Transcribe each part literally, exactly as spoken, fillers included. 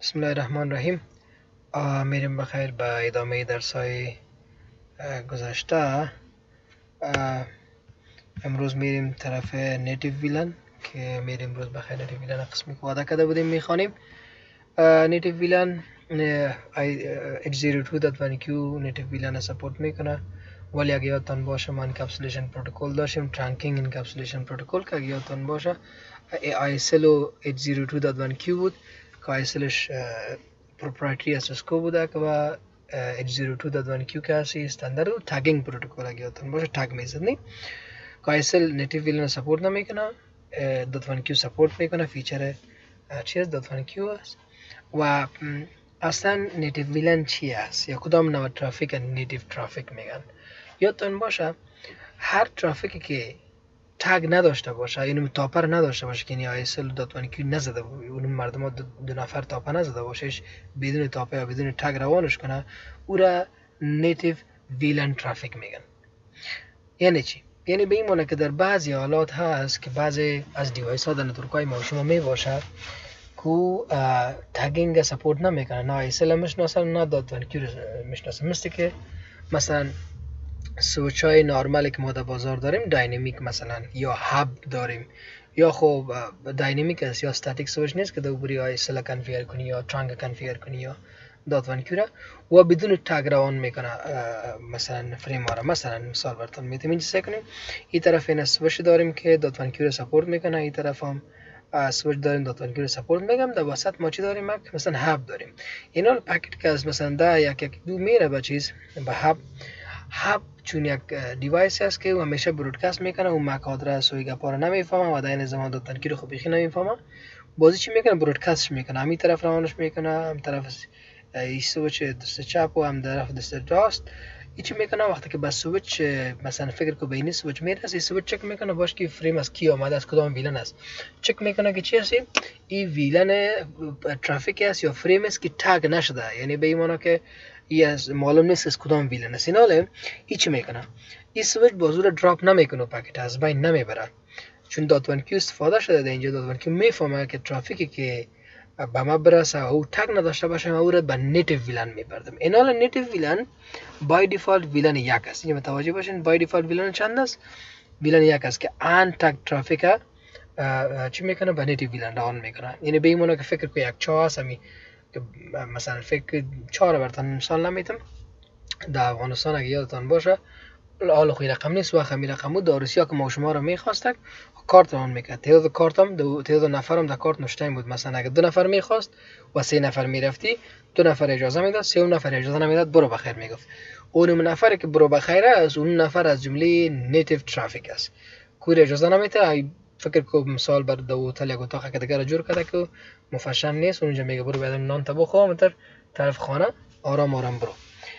بسم الله الرحمن الرحیم. میریم بخیر به ادامه درس های گذشته. امروز میریم طرف نیتیو ویلن که میریم امروز بخیر نیتیو ویلن قسمی که وعده کرده بودیم میخوانیم. نیتیو ویلن اچ زیرو تو دات ون کیو نیتیو ویلن سپورت میکنه، ولی اگه یادتان باشه ما انکپسولیشن پروتکل داشتیم، ترانکینگ انکپسولیشن پروتکل که اگه یادتان باشه آیسلو اچ زیرو تو دات ون کیو بود که آیسلش پروپرایتری اسسکو بوده که با اچ زیرو تو دات ون کیو که هستی استاندارد و تگینگ پروتکل اگه یادتان باشه تگ میزدنی که آیسل نیتیو ویلن سپورت نمیکنه، دات ون کیو سپورت میکنه. فیچر چیز دات ون کیو است. و اصلا نیتیو ویلن چی است یا کدام نوع ترافیک نیتیو ترافیک میگن. یادتان باشه هر ترافیکی که تگ نداشته باشه، یعنی تاپر نداشته باشه که یعنی آیسل دات ون کیو نزده باشه، اون مردم دو, دو نفر تاپر نزده باشهش بدون تاپر یا بدون تگ روانش کنه، او را نیتیو ویلن ترافیک میگن. یعنی چی؟ یعنی به این معنی که در بعضی حالات هست که بعضی از دیوایس ها در نتورک ما شما می باشه که تگینگ سپورت نمیکنه، نه آیسل میشناسه نه دات ون کیو میشناسه. مثل که مثلا سویچ های نارمالی که ما در بازار داریم داینامیک مثلا یا هاب داریم، یا خب داینامیک است یا استاتیک سویچ نیست که دوباره آیسل کنفیگر کنی یا ترانگ کنفیگر کنی یا دات ون کیو و بدون تگ روان میکنه مثلا فریم ها را. مثلا مثال براتون میتونیم اینجا کنیم این طرف این سویچ داریم که دات ون کیو سپورت میکنه، این طرف هم سویچ داریم دات ون کیو سپورت میگم. در وسط ما چی داریم؟ مثلا هاب داریم. اینا پکیت که از مثلا ده یک یک دو میره به چیز به هاب. هاب چون یک دیوایس است که همیشه برودکست میکنه و مک آدرس و گپا رو نمیفهمه و در این زمان دات ون کیو خب بیخی نمیفهمه. بازی چی میکنه؟ برودکستش میکنه، همین طرف روانش میکنه، هم طرف این سویچ دست چپ و هم طرف دست راست. چی میکنه وقتی که به سویچ مثلا فکر کو به این سویچ میرسه، سویچ چک میکنه باش که فریم از کی آمده، از کدام ویلن است. چک میکنه که چی هست، این ویلن ترافیک است یا فریم است که تگ نشده، یعنی به این معنی که این معلوم نیست از کدام ویلن است. ایناله این چی میکنه؟ این سویچ بازو رو دراپ نمیکنه، پاکت از بین نمیبره، چون دات ون کیو استفاده شده در اینجا. دات ون کیو میفهمه که ترافیکی که به ما برسه او تگ نداشته باشه او رو به نیتیو ویلن میبردم. اینال نیتیو ویلن بای دیفالت ویلن یک است. اینجا متوجه باشین بای دیفالت ویلن چند است؟ ویلن یک است که ان تگ ترافیک چی میکنه؟ به نیتیو ویلن روان میکنه. یعنی به این معنی که فکر کنید یک چا هست همی که مثلا فکر چا رو براتون مثال نمیتم. در افغانستان اگه یادتان باشه حالا خوی رقم نیست و خمی رقمو در روسیه که ما شما رو میخواستک کارت روان میکرد. تعداد کارتم دو تعداد نفرم در کارت نوشته بود. مثلا اگه دو نفر میخواست و سه نفر میرفتی، دو نفر اجازه میداد، سه نفر اجازه نمیداد برو بخیر میگفت. اون نفری که برو بخیر است اون نفر از جمله نیتیو ترافیک است. کوی اجازه نمیده. فکر کو مثال بر دو هتل یک اتاق که دیگه جور کرده که مفشن نیست، اونجا میگه برو بعد نان تا بخور متر طرف خانه آرام آرام برو.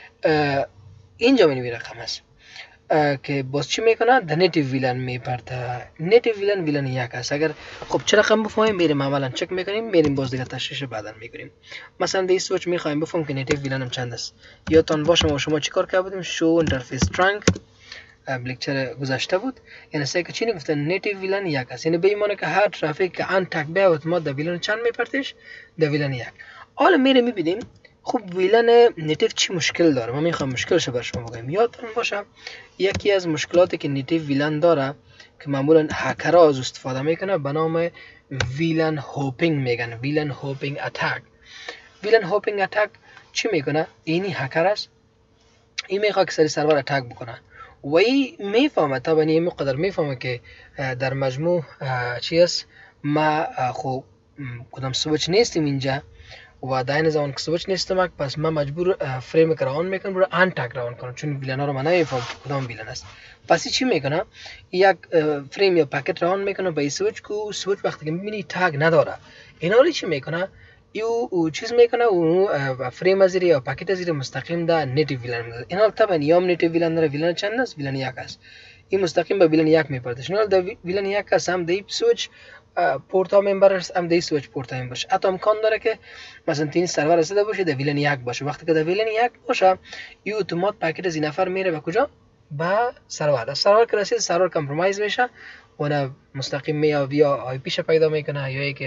اینجا می رقم است که باز چی میکنه؟ در نیتیو ویلن میپرده. نیتیو ویلن ویلن یک است. اگر خب چه رقم بفهمیم میریم عملا چک میکنیم، میریم باز دیگه تشریح بعدا میکنیم. مثلا در سویچ میخوایم بفهمیم که نیتیو ویلن هم چند است. یادتان باشه ما شما چیکار کرده بودیم؟ شو اینترفیس ترانک لکچر گذشته بود. یعنی سه که چی گفتن؟ نیتیو ویلن یک است. یعنی به این معنی که هر ترافیک که ان تگ به اتومات در ویلن چند میپرتش؟ در ویلن یک. حالا میریم میبینیم خب ویلن نیتیو چی مشکل داره. ما میخوام مشکلش رو بر شما بگم. یادتون باشه یکی از مشکلاتی که نیتیو ویلن داره که معمولا هکرها از استفاده میکنه به نام ویلن هاپینگ میگن. ویلن هاپینگ اتک. ویلن هاپینگ اتک چی میکنه؟ اینی هکر است، این میخواد که سری سرور اتک بکنه و این میفهمه طبعا این مقدر میفهمه که در مجموع چی است، ما خب کدام سویچ نیستیم اینجا و در این زمان که سویچ نیستم پس من مجبور فریم که روان میکنم برای ان تگ روان کنم، چون ویلن ها رو من نمیفهم کدام ویلن است. پس چی میکنه؟ یک فریم یا پاکت روان میکنه به این سویچ که سویچ وقتی که میبینی تگ نداره، اینا رو چی میکنه؟ یو چیز میکنه و فریم از یا پاکت از مستقیم در نیتیو ویلن میذاره. اینا طبعا یام نیتیو ویلن داره. ویلن چند است؟ ویلن یک است. این مستقیم به ویلن یک میپرده. شنال در ویلن یک است هم دی سویچ پورت ها ممبر است، هم دی سویچ پورت ها ممبر است. حتی امکان داره که مثلا تین سرور رسیده باشه در ویلن یک باشه. وقتی که در ویلن یک باشه این اتومات پاکت از این نفر میره به کجا؟ به سرور. سرور که رسید سرور کامپرومایز میشه و نه مستقیم میاد یا آی پیش پیدا میکنه یا اینکه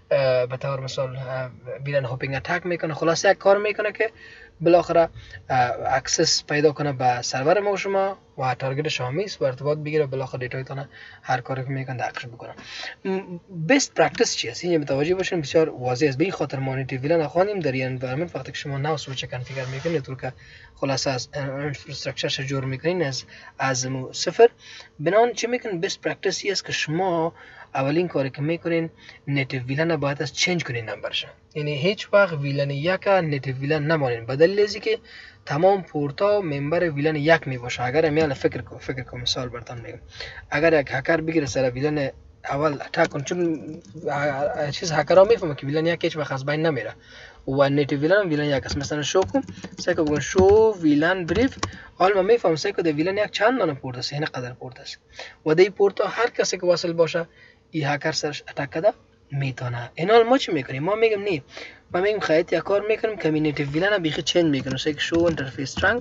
به طور مثال ویلن هاپینگ اتک میکنه. خلاصه یک کار میکنه که بالاخره اکسس پیدا کنه به سرور ما و شما و تارگت شما میست و ارتباط بگیره، بالاخره دیتایتون هر کاری که میکنه دقیقش بکنه. بیست پرکتیس چی است؟ اینجا متوجه باشین، بسیار واضح است. به این خاطر ما نیتیو ویلن نخوانیم در این انوایرمنت. وقتی که شما نو سویچ کانفیگر میکنید طور که خلاصه از انفراستراکچرش جور میکنین از از صفر، بنان چی میکنین؟ بیست پرکتیس است که شما اولین کاری که میکنین نیتیو ویلن باید از چنج کنین نمبرش. یعنی هیچ وقت ویلن یک نیتیو ویلن نمانین، به دلیل اینکه که تمام پورتا ممبر ویلن یک می باشه. اگر میال فکر کو فکر کو مثال براتون میگم، اگر یک هکر بگیره سر ویلن اول اتک کنه، چون چیز هکرها میفهمه که ویلن یک هیچ وقت از بین نمیره و نیتیو ویلن ویلن یک است. مثلا شو کن سیکو بگن شو ویلن بریف، حال ما میفهم سیکو د ویلن یک چند دانه پورت است، این قدر پورت است و دی پورتا هر کسی که وصل باشه این هکر سرش اتک کده میتونه. اینا ما چی میکنیم؟ ما میگم نه، ما میگم خیلی یک کار میکنیم که نیتیو ویلن بیخی چنج میکنیم. سیک شو اینترفیس ترانک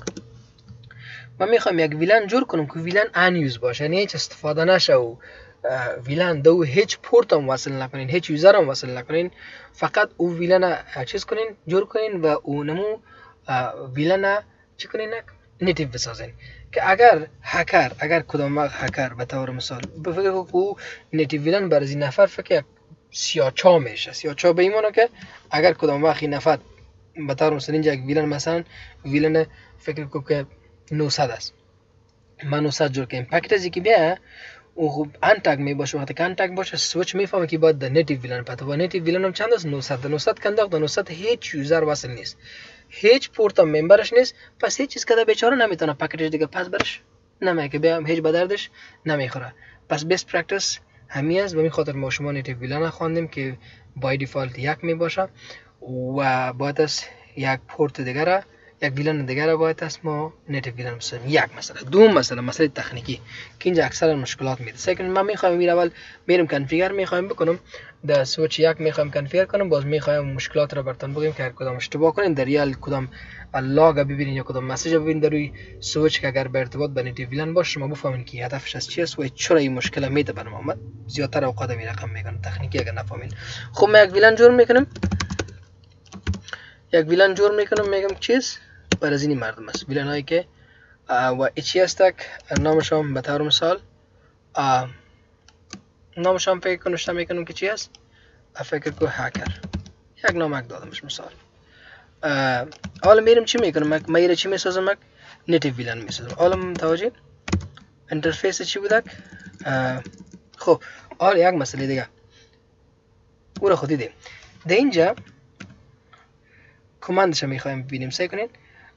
ما میخوایم یک ویلن جور کنیم که ویلن ان یوز باشه، یعنی هیچ استفاده نشه و ویلن دو هیچ پورت هم وصل نکنین، هیچ یوزر هم وصل نکنین، فقط او ویلن چیز کنین جور کنین و اونمو ویلن چی کنین نیتیو بسازین که اگر هکر اگر کدام وقت هکر به طور مثال بفکر که او نیتیو ویلن بر از این نفر فکر سیاچا میشه. سیاچا به ایمانه که اگر کدام وقت این نفر به طور مثلا اینجا یک ویلن مثلا ویلن فکر که نهصد است، من نهصد جور کنیم پکیج که بیا او خوب انتگ می باشه. وقتی که انتگ باشه سویچ میفهمه که باید نیتیو ویلن پته و نیتیو ویلن هم چند است؟ نهصد. نهصد کنداخت نهصد هیچ یوزر وصل نیست، هیچ پورت هم ممبرش نیست، پس هیچ چیز کده بیچاره نمیتونه پکیج دیگه پس برش نمیه که بیا هیچ به دردش نمیخوره. پس بیست پرکتیس همین است. به این خاطر ما شما نیتیو ویلن خواندیم که بای دیفالت یک می باشه و باید از یک پورت دیگه یک ویلن دیگر باید است ما نیتیو ویلن بسازیم. یک مثلا دوم مثلا مسئله تکنیکی که اینجا اکثرا مشکلات میده. سیکن من میخوایم میرم اول میرم کنفیگر میخوایم بکنم در سویچ یک میخوایم کنفیگر کنم، باز میخوایم مشکلات را براتون بگم که هر کدام اشتباه کنین در ریال کدام لاگ ببینین یا کدام مسیج ببینین در روی سویچ که اگر به ارتباط با نیتیو ویلن باشه شما بفهمین که هدفش از چی است و چرا این مشکل میده برام. من زیادتر اوقات می رقم میگم تکنیکی اگر نفهمین. خب ما یک ویلن جور میکنم یک ویلن جور میکنم میگم چیز بر از این مردم است ویلن هایی که و ایچی هستک نامشان به طور مثال نامشان فکر کنشته میکنم که چی است، فکر که هکر یک نامک دادمش مثال. حالا میرم چی میکنم؟ میره چی میسازم؟ مک نیتیو ویلن میسازم. حالا متوجه انترفیس چی بودک؟ خب حالا یک مسئله دیگه او را خود دیدیم. در اینجا کماندش میخوایم ببینیم. سعی کنین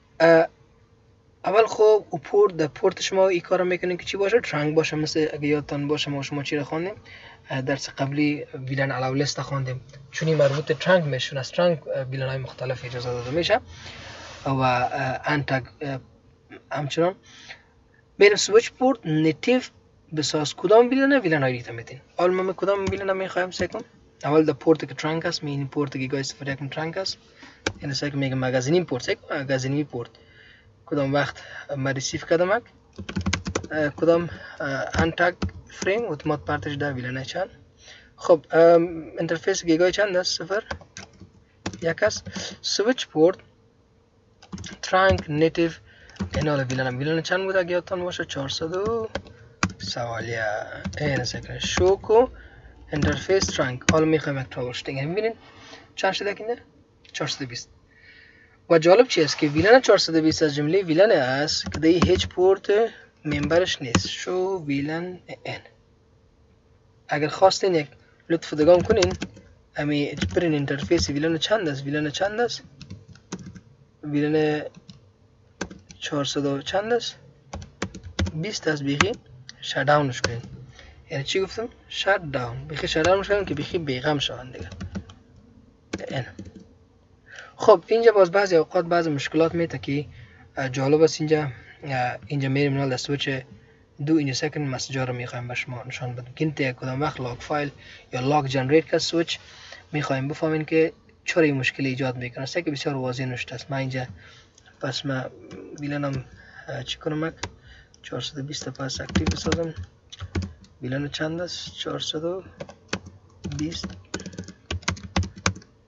اول خب او پورت در پورت شما این کارو میکنین که چی باشه؟ ترانک باشه. مثل اگه یادتان باشه ما شما چی رو خواندیم درس قبلی ویلن الاو لیست خواندیم، چون این مربوط ترانک میشون. از ترانک ویلن های مختلف اجازه داده میشه و انتگ همچنان بریم سویچ پورت نیتیو بساز کدام ویلن ویلن های ریتا میتین. اول ما کدام ویلن میخوایم سیکم اول در پورت که ترانک است می این پورت که گای استفاده کنیم ترانک است یعنی سیکم میگم مگزینی پورت سیکم مگزینی پورت کدام وقت ما ریسیف کردم کدام انتگ فریم اتومات پارتش در ویلن چند. خب انترفیس گیگای چند است؟ صفر یک است. سویچ پورت ترانک نیتیو اینال ویلن ویلن چند بود اگه یادتان باشه؟ چهارصد و سوالیه این سکن شوکو انترفیس ترانک. حالا میخوایم یک تراول شوتینگ میبینین چند شده کنه؟ چهارصد و بیست. و جالب چی است که ویلن چهارصد و بیست از جمله ویلن است که دی هیچ پورت ممبرش نیست. شو ویلن این اگر خواستین یک لطف دگام کنین امی برین انترفیس ویلن چند است؟ ویلن چند است؟ ویلن چهارصد و چند است؟ بیست است. بیخی شت داونش کنین. یعنی چی گفتم؟ شت داون. بیخی شت داونش کنین که بیخی بیغم شوند دیگه. این خب اینجا باز بعضی اوقات بعضی مشکلات میته که جالب است. اینجا اینجا میریم نال در سویچ دو اینجا سکن مسیجا رو میخوایم به شما نشان بدم که اینجا کدام وقت لاگ فایل یا لاگ جنریت که سویچ میخوایم بفهمین که چرا این مشکل ایجاد میکنه. است که بسیار واضح نشده است. من اینجا پس ما ویلنم چی کنم؟ چهارصد و بیست پس اکتیو بسازم. ویلن چند است؟ چهارصد و بیست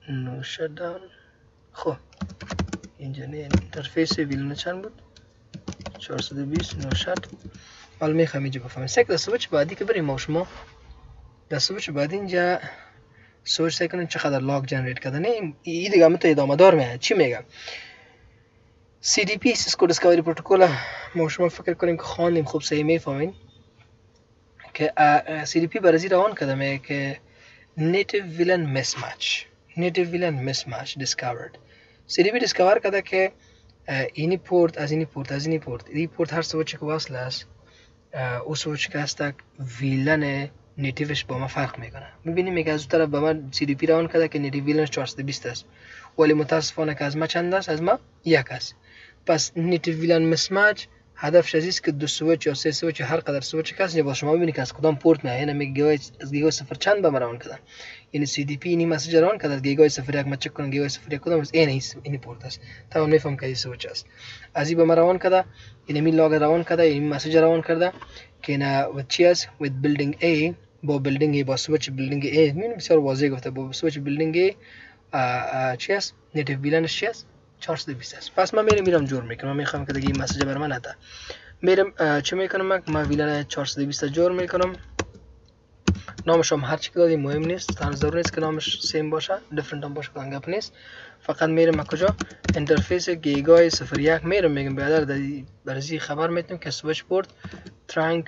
نو شت داون. خب اینجا نه اینترفیس ویلن چند بود؟ چهارصد و بیست نو شت. حالا میخوام اینجا بفهمم سک در سویچ بعدی که بریم ما شما در سویچ بعدی اینجا سویچ سعی کنیم چقدر لاگ جنریت کرده. نه این دیگه تو ادامه دار میاد. چی میگم؟ سی دی پی سیسکو دیسکاوری پروتکل ما شما فکر کنیم که خواندیم خوب صحیح میفهمین که سی دی پی برای روان کردم که نیتیو ویلن مسمچ نیتیو ویلن مسمچ دیسکاورد. سی دی پی دیسکاور کرده که اینی پورت از اینی پورت از اینی پورت این پورت هر سویچ که وصل است او سویچ که هست ویلن نیتیوش با ما فرق میکنه. میبینیم میگه از اون طرف به من سی دی پی روان کرده که نیتیو ویلنش چهارصد و بیست است ولی متاسفانه که از ما چند است؟ از ما یک است. پس نیتیو ویلن مسمچ هدفش از است که دو سویچ یا سه سویچ هر قدر سویچ که هست با شما ببینید که از کدام پورت میاد. یعنی میگه از گیگای صفر چند به من روان کرده. یعنی سی دی پی اینی مسیج روان کرده از گیگای صفر یک. ما چک کنم گیگای صفر یک کدام است؟ این است این پورت است. تا من میفهم که این سویچ است. از این به من روان کرده. یعنی می لاگ روان کرده. یعنی مسیج روان کرده که نه و چی است with building A با building A با سویچ building A. میبینید بسیار واضح گفته با سویچ building A چی است؟ نیتیو ویلنش چی است؟ چهارصد و بیست است. پس من میرم میرم جور میکنم. من میخوام که دیگه این مسیج بر من نده. میرم چه میکنم؟ من من ویلن چهارصد و بیست جور میکنم. نامش هم هر چی که دادیم مهم نیست. تنها ضروری نیست که نامش سیم باشه. دیفرنت هم باشه کدام گپ نیست. فقط میرم کجا؟ اینترفیس گیگای صفر یک میرم میگم برادر برای خبر میتونم که سویچ پورت ترانک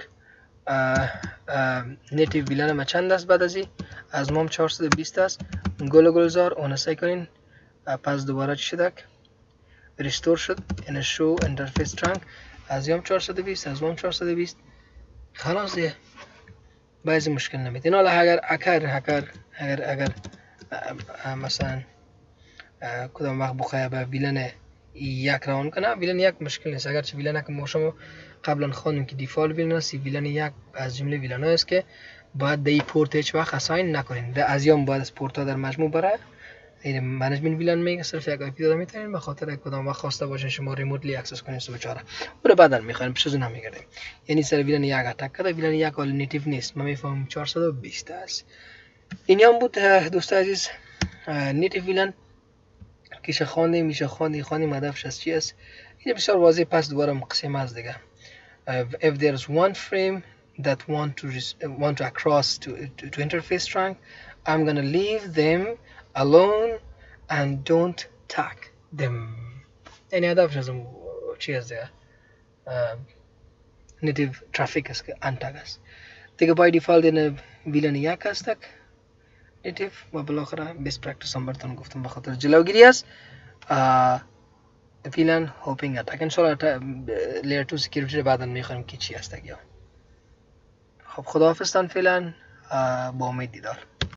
نیتیو ویلن ما چند است. بعد از این از مام چهارصد و بیست است. گل گلزار اون سعی کنین. پس دوباره چی شد؟ ریستور شد. این شو اینترفیس ترانک از یام چهارصد و بیست از مام چهارصد و بیست خلاص دیگه بعضی مشکل نمیده. حالا اگر اگر اگر اگر اگر مثلا کدام وقت بخواه به ویلن یک روان کنه ویلن یک مشکل نیست. اگر چه ویلن که ما شما قبلا خواندیم که دیفالت ویلن است ویلن یک از جمله ویلن است که باید دی پورت هیچ وقت اساین نکنین. در از یام باید از پورت ها در مجموع برای این منیجمنت ویلن میگه صرف یک آی پی داده میتونین به خاطر کدام وقت خواسته باشین شما ریموتلی اکسس کنین سویچ ها را برای بعدا میخواین پیش از اون هم میگردیم. یعنی سر ویلن یک اتک کرده ویلن یک آل نیتیو نیست. من میفهمم چهارصد و بیست است. این هم بود دوست عزیز نیتیو ویلن که چه خواندیم میشه خواندی خواندیم هدفش از چی است. این بسیار واضح. پس دوباره مقسم از دیگه if there is one frame that want to want to across to to, to interface trunk I'm gonna leave them alone and don't tag them. یعنی هدفش از چی است دیگه نیتیو ترافیک است که انتگ است دیگه. بای دیفالت این ویلن یک است نیتیو و بالاخره بیس پرکتیس هم براتون گفتم به خاطر جلوگیری است ویلن هاپینگ اتک. انشالله لیر تو سکیوریتی بعدا میخوایم که چی است دیگه. خب خداحافظ تان فعلا با امید دیدار.